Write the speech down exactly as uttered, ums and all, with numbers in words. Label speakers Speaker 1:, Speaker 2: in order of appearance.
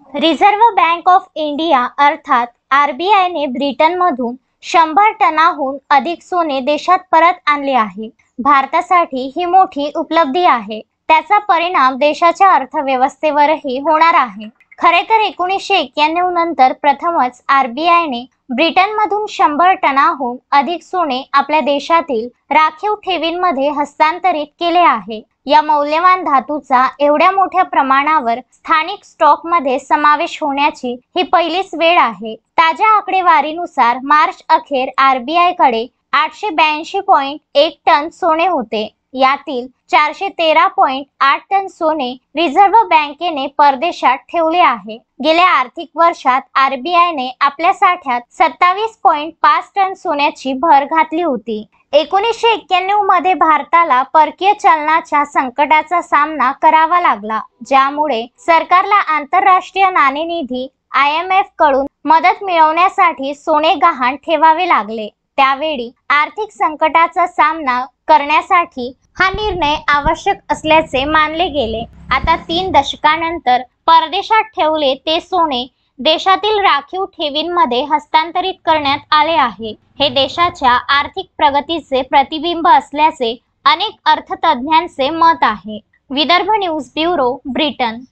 Speaker 1: Reserve Bank of India अर्थात R B I ने ब्रिटनमधून शंभर टनाहून अधिक सोने देशात परत आणले आहे। भारतासाठी ही मोठी उपलब्धी आहे। त्याचा परिणाम देशाच्या अर्थव्यवस्थेवरही होणार आहे। खरे तर एकोणीसशे एक्क्याण्णव नंतर प्रथमच आर बी आय ने ब्रिटनमधून शंभर टनाहून अधिक सोने आपल्या देशातील राखीव ठेवींमध्ये हस्तांतरित केले आहे। या मौल्यवान धातूचा एवढ्या मोठ्या प्रमाणावर स्थानिक स्टॉकमध्ये समावेश होण्याची ही पहिलीच वेळ आहे। ताज्या आकडेवारीनुसार मार्च अखेर आर बी आय कडे आठशे ब्याऐंशी पॉइंट एक टन सोने होते। यातील चारशे तेरा पॉइंट आठ टन सोने रिझर्व्ह बँकेने परदेशात ठेवले आहे। गेल्या आर्थिक वर्षात आर बी आय ने आपल्या साठ्यात सत्तावीस पॉइंट पाच टन सोन्याची भर घातली होती। एकोणीसशे एक्क्याण्णव मध्ये भारताला परकीय चलनाच्या संकटाचा सामना करावा लागला, ज्यामुळे सरकारला आंतरराष्ट्रीय नाणेनिधी आय एम एफ कडून मदत मिळवण्यासाठी सोने गहाण ठेवावे लागले। त्यावेळी आर्थिक संकटाचा सामना करण्यासाठी हा निर्णय आवश्यक असल्याचे मानले गेले। आता तीन दशकांनंतर परदेशात ठेवले ते सोने देशातील राखीव ठेवींमध्ये हस्तांतरित करण्यात आले आहे। हे देशाच्या आर्थिक प्रगतीचे प्रतिबिंब असल्याचे अनेक अर्थतज्ञांचे मत आहे। Vidarbha news bureau, Britain.